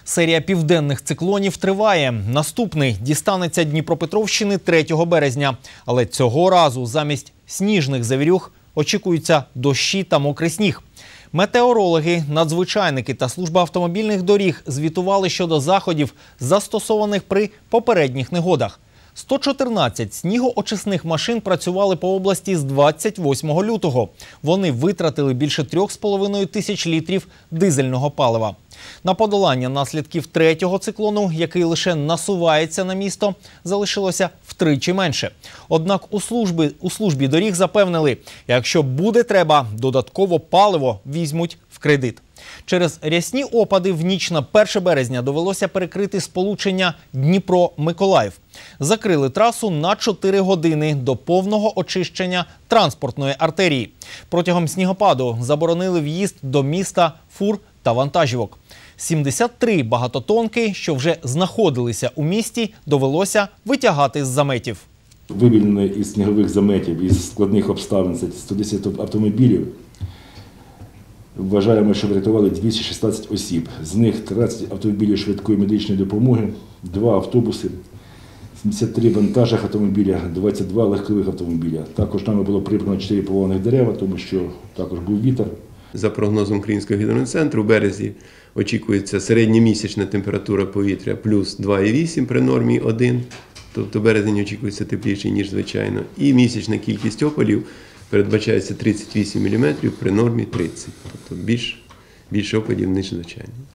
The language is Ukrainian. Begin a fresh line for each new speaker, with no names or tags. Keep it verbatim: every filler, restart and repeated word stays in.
Серія південних циклонів триває. Наступний дістанеться Дніпропетровщини третього березня. Але цього разу замість сніжних завірюх очікуються дощі та мокрий сніг. Метеорологи, надзвичайники та служба автомобільних доріг звітували щодо заходів, застосованих при попередніх негодах. сто чотирнадцять снігоочисних машин працювали по області з двадцять восьмого лютого. Вони витратили більше трьох з половиною тисяч літрів дизельного палива. На подолання наслідків третього циклону, який лише насувається на місто, залишилося втричі менше. Однак у службі, у службі доріг запевнили, якщо буде треба, додатково паливо візьмуть в кредит. Через рясні опади в ніч на перше березня довелося перекрити сполучення Дніпро-Миколаїв. Закрили трасу на чотири години до повного очищення транспортної артерії. Протягом снігопаду заборонили в'їзд до міста фур та вантажівок. сімдесят три багатотонки, що вже знаходилися у місті, довелося витягати з заметів.
Вивільнено із снігових заметів, із складних обставин сто десять автомобілів. Вважаємо, що врятували двісті шістнадцять осіб. З них тринадцять автомобілів швидкої медичної допомоги, два автобуси, сімдесят три вантажних автомобіля, двадцять два легкових автомобіля. Також нами було прибрано чотири повалених дерева, тому що також був вітер.
За прогнозом Українського гідрометцентру, в березні очікується середньомісячна температура повітря плюс два і вісім при нормі один, тобто березень очікується тепліший, ніж звичайно. І місячна кількість опадів передбачається тридцять вісім міліметрів при нормі тридцять, тобто більш, більше опадів, ніж звичайно.